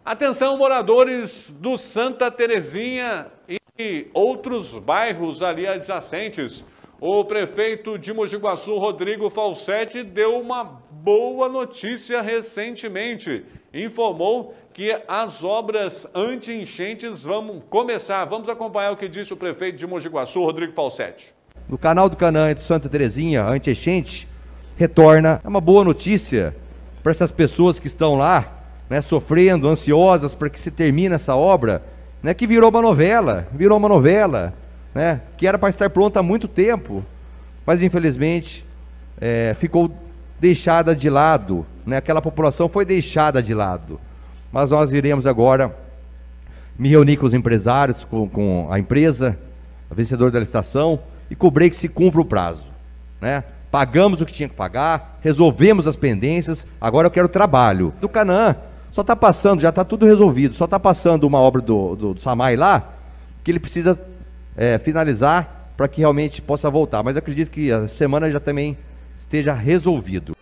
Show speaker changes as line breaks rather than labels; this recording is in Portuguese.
Atenção, moradores do Santa Terezinha e outros bairros ali adjacentes. O prefeito de Mogi Guaçu, Rodrigo Falsetti, deu uma boa notícia recentemente. Informou que as obras anti-enchentes vão começar. Vamos acompanhar o que disse o prefeito de Mogi Guaçu, Rodrigo Falsetti.
No canal do Canaã de Santa Terezinha, anti-enchente, retorna. É uma boa notícia para essas pessoas que estão lá, né, sofrendo, ansiosas para que se termine essa obra, né, que virou uma novela, né, que era para estar pronta há muito tempo, mas infelizmente ficou deixada de lado, né, aquela população foi deixada de lado. Mas nós iremos agora me reunir com os empresários, com a empresa, a vencedora da licitação, e cobrir que se cumpra o prazo, né? Pagamos o que tinha que pagar, resolvemos as pendências, agora eu quero trabalho. Do Canaã, só está passando, já está tudo resolvido, só está passando uma obra do Samay lá, que ele precisa finalizar para que realmente possa voltar. Mas eu acredito que a semana já também esteja resolvido.